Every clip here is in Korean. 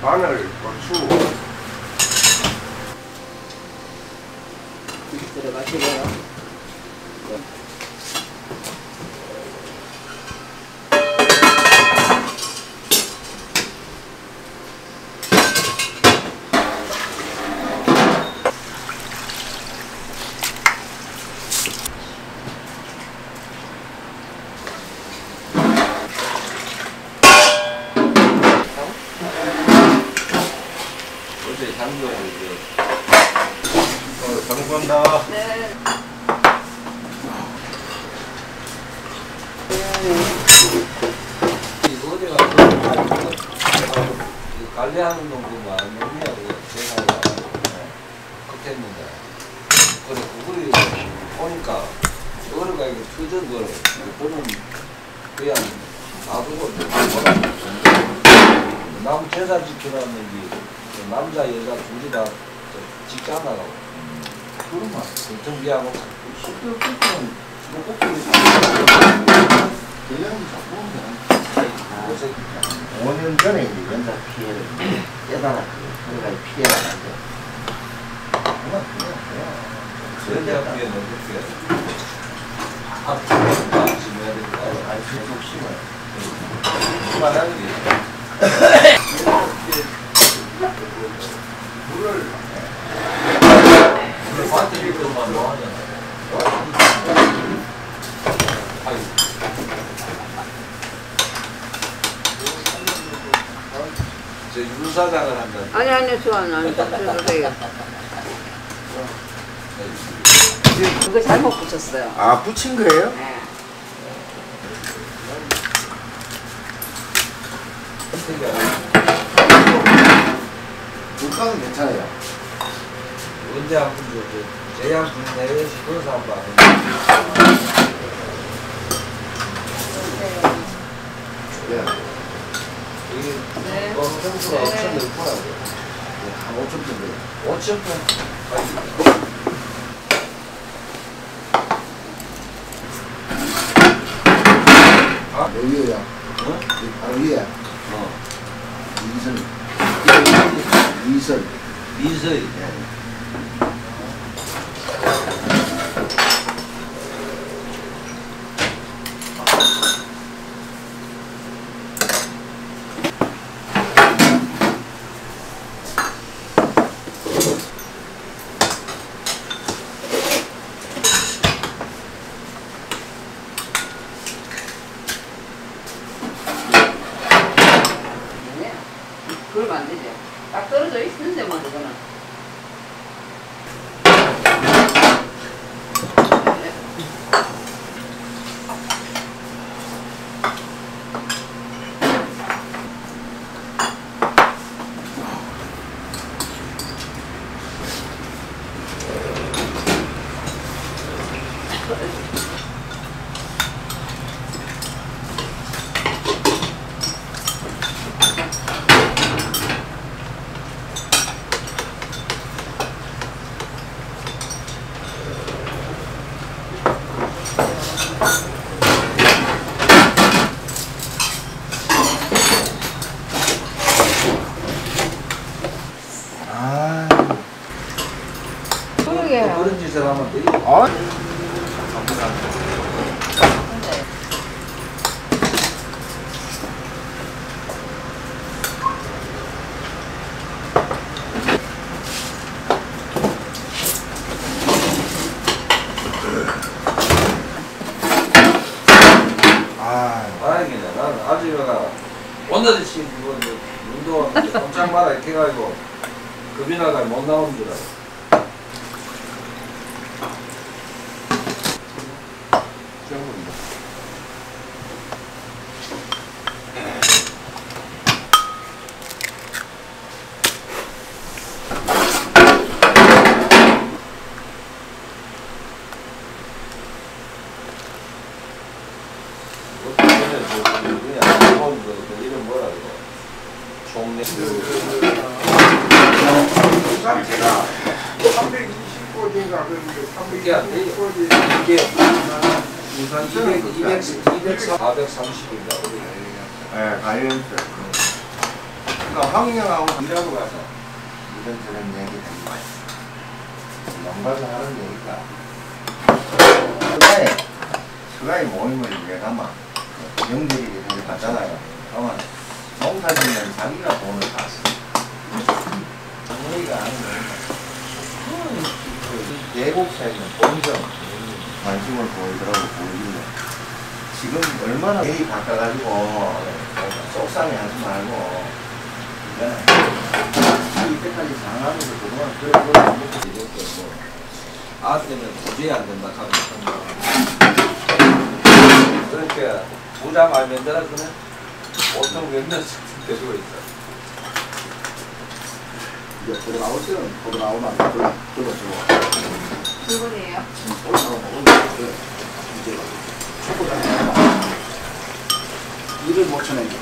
마늘, 고추. 들어가시고요. 장관다. 네. 이거 어디가 관리하는 놈들만 농미하고 제가 그렇게 했는데 그래 그거를 보니까 어려가 이거 터진 걸 그거는 그냥 놔두고 남 제사 지키라는지 남자 여자 둘이 다 직장 나가고 그러면 정비하고 숙교 끝은 뭐 꼭지 5년 전에 이제 연사 피해를 깨달았거든요. 그러니까 피해가 났는데 정말 연자 피해는 어떻게 앞으로 심어야 될까? 아니 계속 심어요. 심하다는 게 물을 밭에 있던만 뭐하냐 저 유사장을 한다. 아니 저는 안 들어요. 그거 잘못 붙였어요. 아 붙인 거예요? 네. 물가는 괜찮아요. 언제 한번 저 제양 국내에서 그것을 한번 네. 이게 네. 점수가 엄청 높더라고요. 한 5점 정도. 5점 여기에요. 어? 바로 위에 이선. 이선. 민서이. 네. 그러면 안 되죠. 딱 떨어져 있는데 뭐 그거는. 그런 짓을 하면 돼. 다행이네. 나는 아줌마가 오늘이 지금 운동하는데 꼼짝 마라 이렇게 해가지고 급이 나가 못 나오는 줄 알아. 이름 뭐라 이거? 종래. 상태가 320고지인가 그런데 이게 안 돼요. 320고지. 이게 우선 430인가? 네, 가연스. 그러니까 황영하고 일하고 가서 이런저런 얘기 하는 거야. 연가서 하는 얘기가 서가에 모임을 내가 막 영들이 이렇게 갔잖아요. 그러면 농사짓는 자기가 돈을 다 써. 장모이가 하는 거니까 예국사에는 본점 관심을 보이더라고 보이길래 지금 얼마나 회의 바꿔가지고 속상해하지 말고 이때까지 장하면서 그동안 그래 안 먹고 이랬고 뭐 아한테는 도저히 안 된다 하면 그러니까 부자 말면 되라 그러면 보통 몇 년씩 되고 있어. 이제 들어가올 때는 들어가오면 안 돼. 들어가지고. 그거예요. 올라오면 이제 초보자. 일을 못 쳐내죠.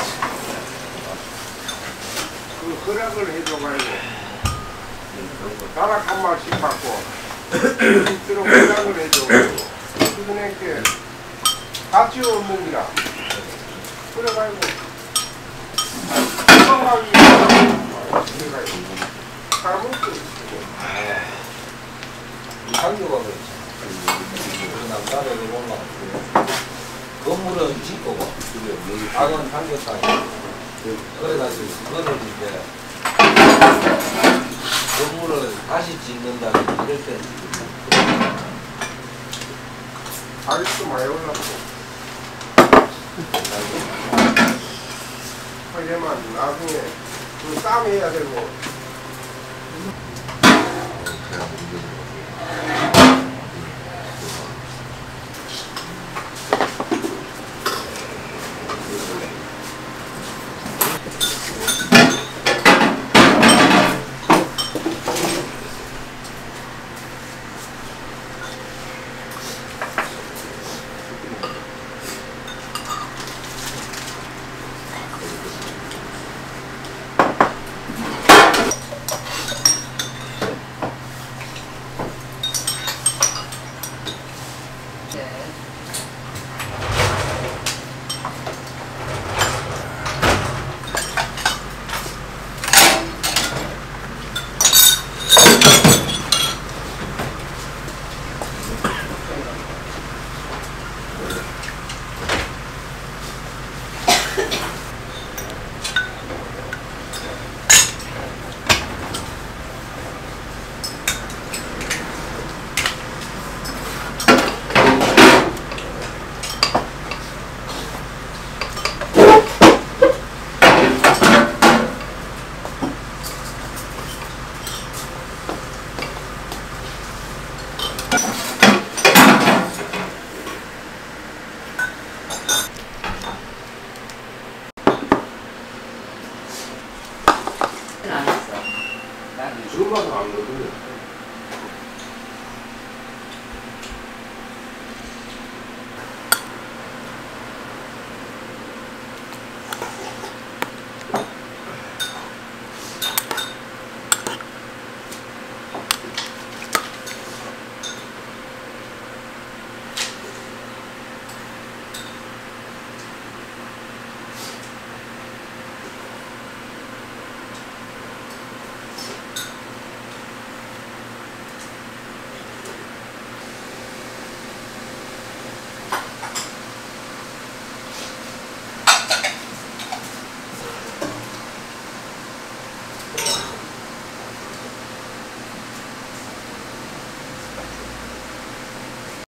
그 허락을 해줘가지고 다락 한 마씩 받고 실제로 허락을 해줘가지고 그분에게 가치 없는 기라 그래가지고 건강하기 위해서 잘못 이상교가 그렇지. 그 남자를 올라왔고 건물은 짓고 여기 작은 삼겹살이 그래가지고 그거를 이제 건물을 다시 짓는다 이럴 때 가격도 많이 올랐고 하지만 나중에 그 싸매야 되고